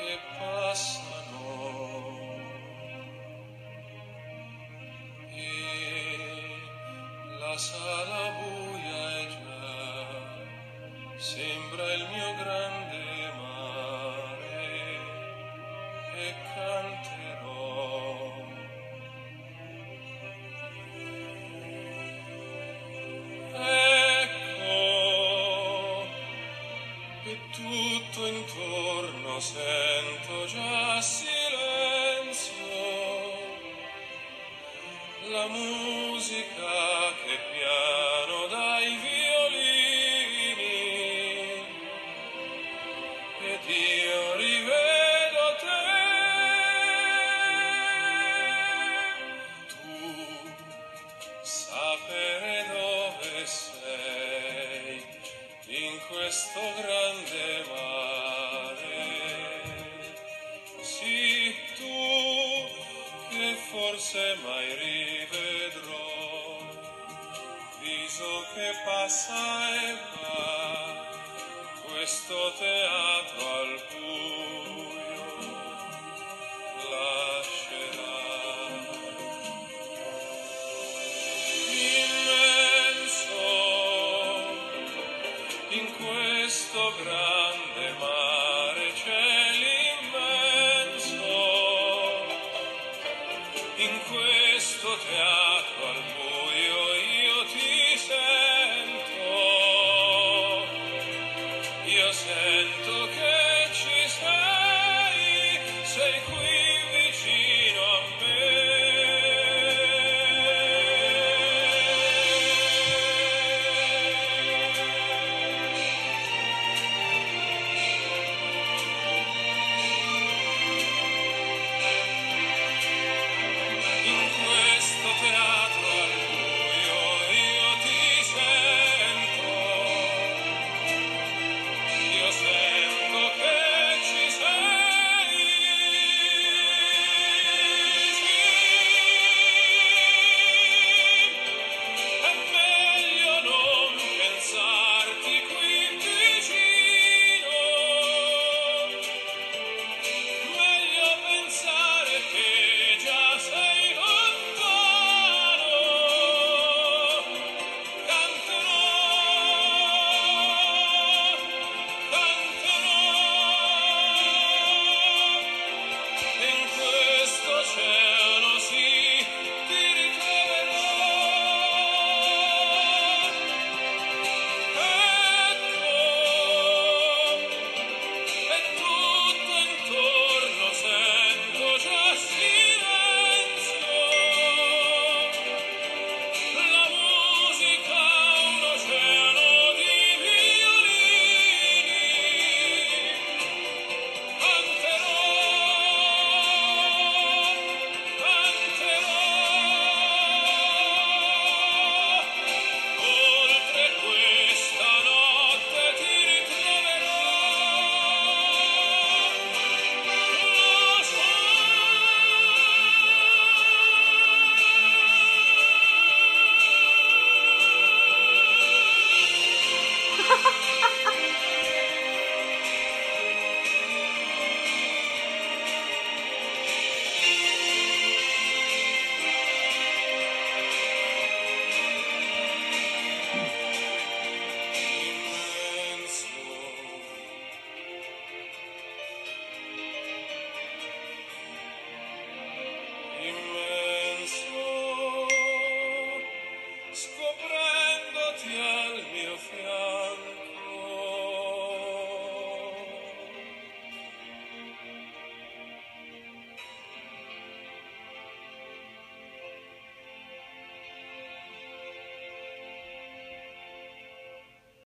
che passano e la sala buia è già, sembra il mio grande mare e canterò. Ecco, e tutto intorno sento già silenzio, la musica che piano dai violini, ed io rivedo te, tu sapere dove sei in questo grande mare, sì, tu che forse mai rivedrò, viso che passa e va, questo teatro al buio lascerà. Immenso in questo grande mare c'è l'immenso, in questo teatro